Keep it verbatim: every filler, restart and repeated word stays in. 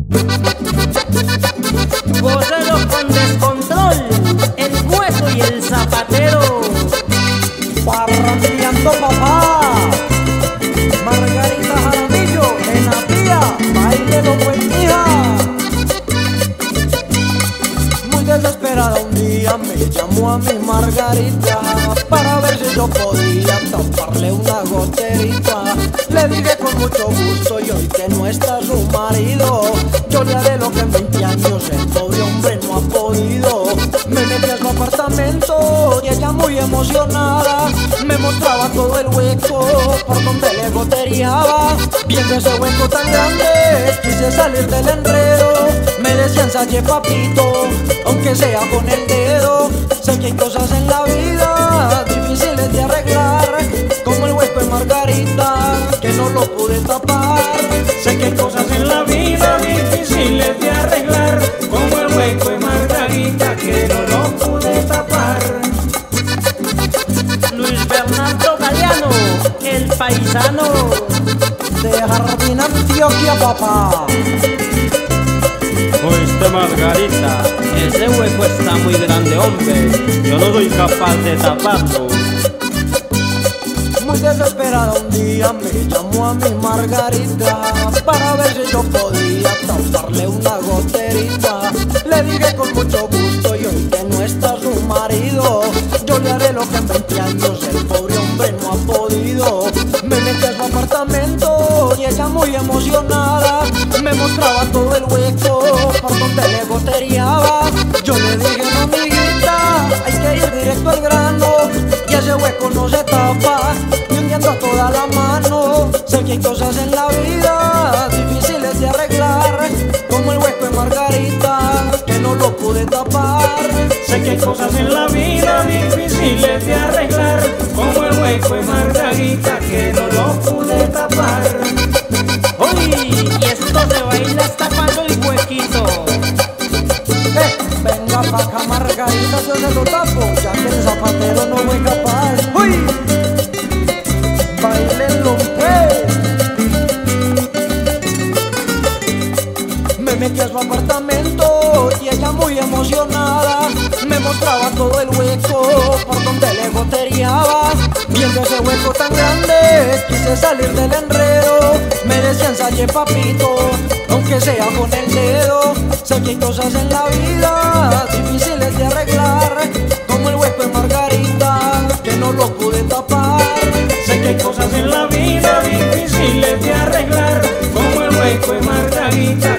Vocero con descontrol, el hueso y el zapatero. Parrandeando papá, Margarita Jaramillo, en la pía, baile lo buen hija. Muy desesperada un día me llamó a mi Margarita para ver si yo podía taparle una goterita. Le dije con mucho gusto y hoy que no está su marido, yo le haré lo que en veinte años el pobre hombre no ha podido. Me metí a su apartamento y ella muy emocionada me mostraba todo el hueco por donde le gotereaba. Viendo ese hueco tan grande quise salir del enredo. Me decía ensaye papito, aunque sea con el dedo. Sé que hay cosas en la vida difíciles de arreglar, como el hueco de Margarita que no lo pude tapar. Sé que hay cosas en la vida difíciles de arreglar, como el hueco de Margarita que no lo pude tapar. Luis Bernardo Galeano, el paisano. De Jardín Antioquia papá. Oíste Margarita, ese hueco está muy grande, hombre. Yo no soy capaz de taparlo. Muy desesperada un día me llamó a mi Margarita para ver si yo podía taparle una goterita. Le dije con mucho gusto y hoy que no está su marido, yo le haré lo que en veinte años el pobre hombre no ha podido. Me metí a su apartamento y ella muy emocionada me mostraba todo el hueco por donde le gotereaba. Yo le dije no amiguita, hay que ir directo al grano, y ese hueco no se tapa ni hundiendo toda la mano. Sé que hay cosas en la vida difíciles de arreglar, como el hueco de Margarita que no lo pude tapar. Sé que hay cosas en la vida difíciles de arreglar, como el hueco de Margarita que no lo pude tapar. Uy, y esto se baila tapando el huequito. Eh, venga pa' acá Margarita, yo se lo tapo, ya que el zapatero no fue capaz. ¡Uy! Bailenlo pues. Me metí a su apartamento y ella muy emocionada me mostraba todo el hueco por donde le gotereaba. Viendo ese hueco tan grande quise salir del enredo. Me decía ensaye papito, aunque sea con el dedo. Sé que hay cosas en la vida difíciles de arreglar, como el hueco de Margarita que no lo pude tapar. Sé que hay cosas en la vida difíciles de arreglar, como el hueco de Margarita